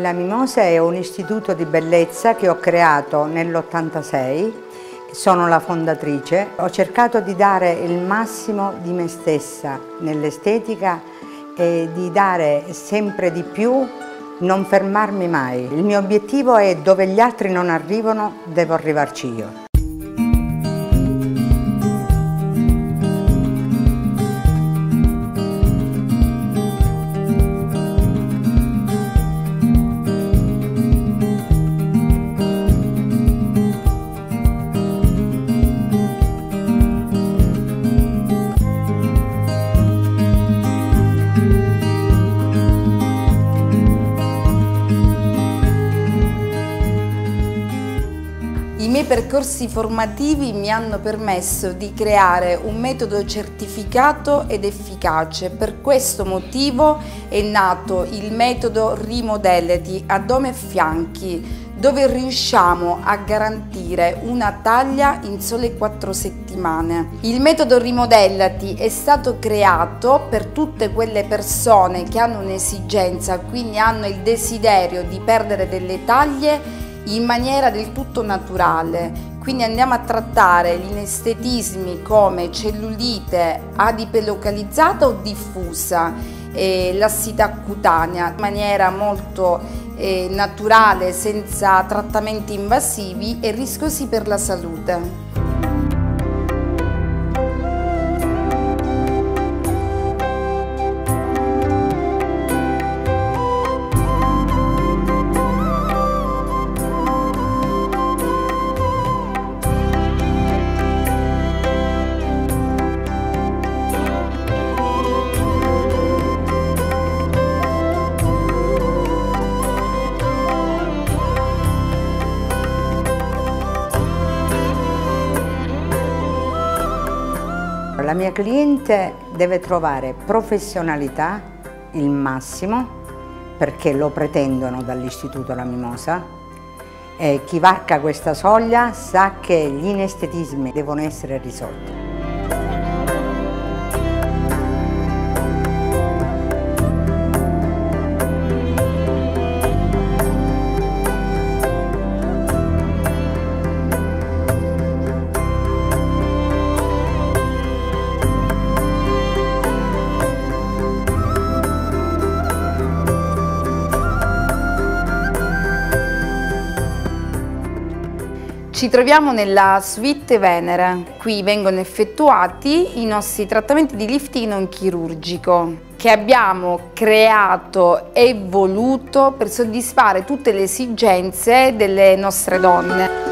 La Mimosa è un istituto di bellezza che ho creato nell'86, sono la fondatrice. Ho cercato di dare il massimo di me stessa nell'estetica e di dare sempre di più, non fermarmi mai. Il mio obiettivo è: dove gli altri non arrivano, devo arrivarci io. I miei percorsi formativi mi hanno permesso di creare un metodo certificato ed efficace. Per questo motivo è nato il metodo Rimodellati addome e fianchi, dove riusciamo a garantire una taglia in sole 4 settimane. Il metodo Rimodellati è stato creato per tutte quelle persone che hanno un'esigenza, quindi hanno il desiderio di perdere delle taglie in maniera del tutto naturale. Quindi andiamo a trattare gli inestetismi come cellulite adipolocalizzata o diffusa, lassità cutanea, in maniera molto naturale, senza trattamenti invasivi e rischiosi per la salute. La mia cliente deve trovare professionalità, il massimo, perché lo pretendono dall'Istituto La Mimosa, e chi varca questa soglia sa che gli inestetismi devono essere risolti. Ci troviamo nella suite Venere. Qui vengono effettuati i nostri trattamenti di lifting non chirurgico che abbiamo creato e voluto per soddisfare tutte le esigenze delle nostre donne.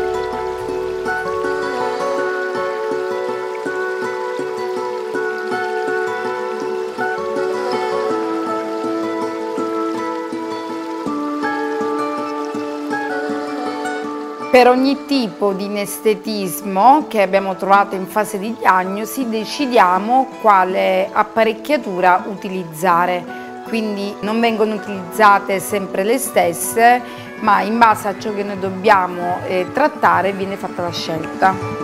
Per ogni tipo di inestetismo che abbiamo trovato in fase di diagnosi decidiamo quale apparecchiatura utilizzare, quindi non vengono utilizzate sempre le stesse, ma in base a ciò che noi dobbiamo trattare viene fatta la scelta.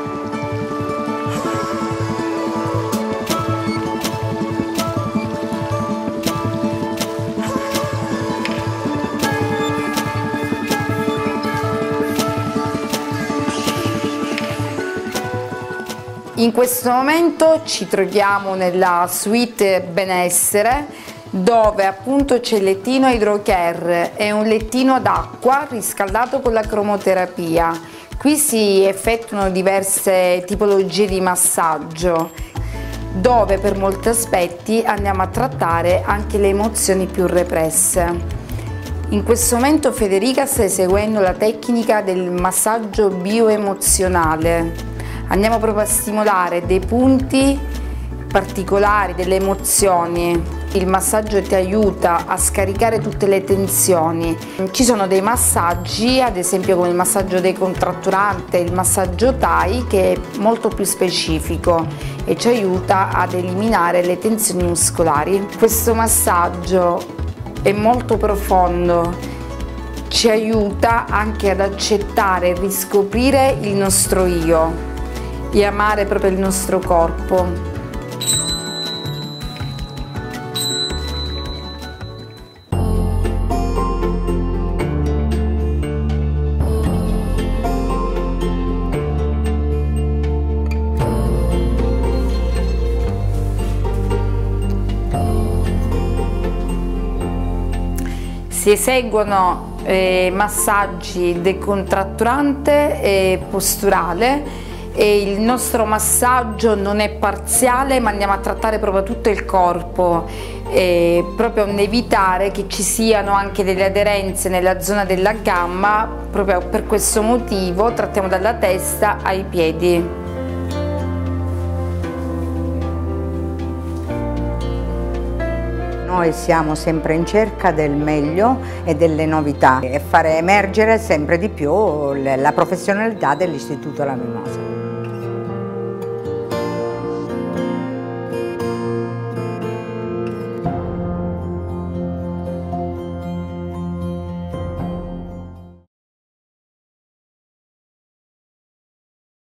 In questo momento ci troviamo nella suite benessere, dove appunto c'è il lettino Hydrocare, è un lettino d'acqua riscaldato con la cromoterapia. Qui si effettuano diverse tipologie di massaggio, dove per molti aspetti andiamo a trattare anche le emozioni più represse. In questo momento Federica sta eseguendo la tecnica del massaggio bioemozionale. Andiamo proprio a stimolare dei punti particolari delle emozioni. Il massaggio ti aiuta a scaricare tutte le tensioni. Ci sono dei massaggi, ad esempio come il massaggio decontratturante, il massaggio Thai, che è molto più specifico e ci aiuta ad eliminare le tensioni muscolari. Questo massaggio è molto profondo, ci aiuta anche ad accettare e riscoprire il nostro io e amare proprio il nostro corpo. Si eseguono massaggi decontratturante e posturale, e il nostro massaggio non è parziale, ma andiamo a trattare proprio tutto il corpo, proprio per evitare che ci siano anche delle aderenze nella zona della gamba. Proprio per questo motivo trattiamo dalla testa ai piedi. Noi siamo sempre in cerca del meglio e delle novità e fare emergere sempre di più la professionalità dell'Istituto La Mimosa.